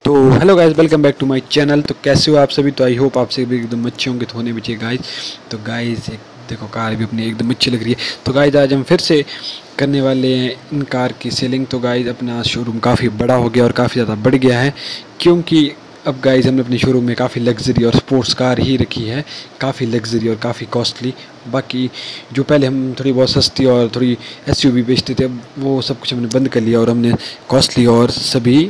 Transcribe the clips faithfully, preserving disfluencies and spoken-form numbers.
तो hello guys, welcome back to my channel. तो कैसे हो आप सभी? तो आई होप आप सभी भी एकदम अच्छे होंगे। तो होने भी चाहिए गाइस। तो गाइस एक देखो, कार भी अपनी एकदम अच्छी लग रही है। तो गाइस आज हम फिर से करने वाले हैं इन कार की सेलिंग। तो गाइस अपना शोरूम काफ़ी बड़ा हो गया और काफ़ी ज़्यादा बढ़ गया है, क्योंकि अब गाइस हमने अपने शोरूम में काफ़ी लग्जरी और स्पोर्ट्स कार ही रखी है, काफ़ी लग्जरी और काफ़ी कॉस्टली। बाकी जो पहले हम थोड़ी बहुत सस्ती और थोड़ी एसयूवी बेचते थे, अब वो सब कुछ हमने बंद कर लिया और हमने कॉस्टली और सभी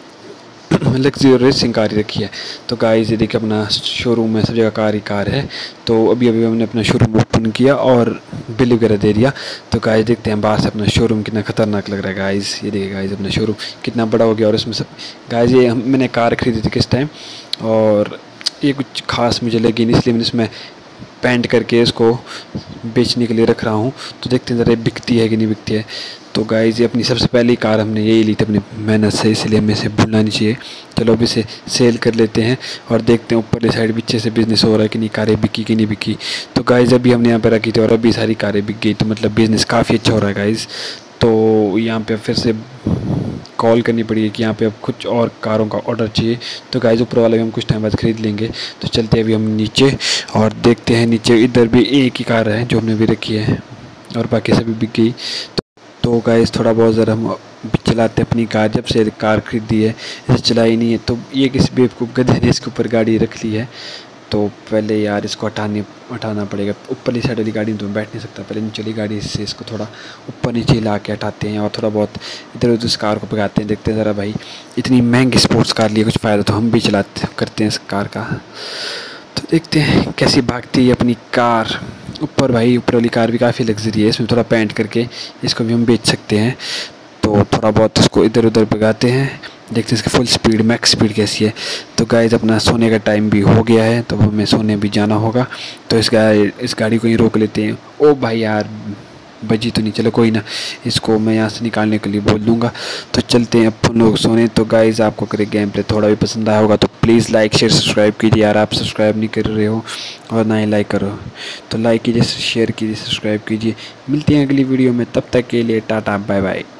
लग्जरी रेसिंग कार ही रखी है। तो गाइस ये देखिए, अपना शोरूम में सब जगह कार ही कार है। तो अभी अभी हमने अपना शोरूम ओपन किया और बिल वगैरह दे दिया। तो गाइस देखते हैं बाहर से अपना शोरूम कितना खतरनाक लग रहा है। गाइस ये देखिए, गाइस अपना शोरूम कितना बड़ा हो गया। और इसमें सब गाइस ये हम मैंने कार खरीदी थी किस टाइम, और ये कुछ खास मुझे लगी नहीं, इसलिए मैंने इसमें पेंट करके इसको बेचने के लिए रख रहा हूँ। तो देखते हैं ज़रा बिकती है कि नहीं बिकती है। तो गाइस ये अपनी सबसे पहली कार हमने यही ली थी अपनी मेहनत से, इसलिए हमें इसे भूलना नहीं चाहिए। चलो अब इसे सेल कर लेते हैं और देखते हैं ऊपर साइड पीछे से बिज़नेस हो रहा है कि नहीं, कारें बिकी कि नहीं बिकी। तो गाइस अभी हमने यहाँ पे रखी थी और अभी सारी कारें बिक गई। तो मतलब बिज़नेस काफ़ी अच्छा हो रहा है गाइस। तो यहाँ पे फिर से कॉल करनी पड़ी है कि यहाँ पे अब कुछ और कारों का ऑर्डर चाहिए। तो गाइस ऊपर वाला भी हम कुछ टाइम बाद ख़रीद लेंगे। तो चलते हैं अभी हम नीचे और देखते हैं। नीचे इधर भी एक ही कार है जो हमने भी रखी है और बाकी सभी बिक गई। तो गाइस थोड़ा बहुत ज़रा हम चलाते अपनी कार, जब से कार खरीदी है इसे चलाई नहीं है। तो ये किसी बेवकूफ़ गधे ने इसके ऊपर गाड़ी रख ली है। तो पहले यार इसको हटाने हटाना पड़ेगा। ऊपरली साइड वाली गाड़ी में तो मैं बैठ नहीं सकता, पहले नीचे गाड़ी से इसको थोड़ा ऊपर नीचे ला के हटाते हैं और थोड़ा बहुत इधर उधर इस कार को भगाते हैं। देखते हैं ज़रा भाई, इतनी महंगी स्पोर्ट्स कार लिए कुछ फ़ायदा तो हम भी चलाते करते हैं इस कार का। तो देखते हैं कैसी भागती है अपनी कार ऊपर। भाई ऊपर वाली कार भी काफ़ी लग्जरी है, इसमें थोड़ा पेंट करके इसको भी हम बेच सकते हैं। तो थोड़ा बहुत इसको इधर उधर भगाते हैं, देखते हैं इसकी फुल स्पीड मैक्स स्पीड कैसी है। तो गाइस अपना सोने का टाइम भी हो गया है, तो हमें सोने भी जाना होगा। तो इस गाड़ी इस गाड़ी को ही रोक लेते हैं। ओ भाई यार, बजी तो नहीं, चलो कोई ना, इसको मैं यहाँ से निकालने के लिए बोल दूँगा। तो चलते हैं अपन लोग सोने। तो गाइस आपको अगर गेम प्ले थोड़ा भी पसंद आया होगा तो प्लीज़ लाइक शेयर सब्सक्राइब कीजिए। यार आप सब्सक्राइब नहीं कर रहे हो और ना ही लाइक करो, तो लाइक कीजिए, शेयर कीजिए, सब्सक्राइब कीजिए। मिलते हैं अगली वीडियो में, तब तक के लिए टाटा बाय बाय।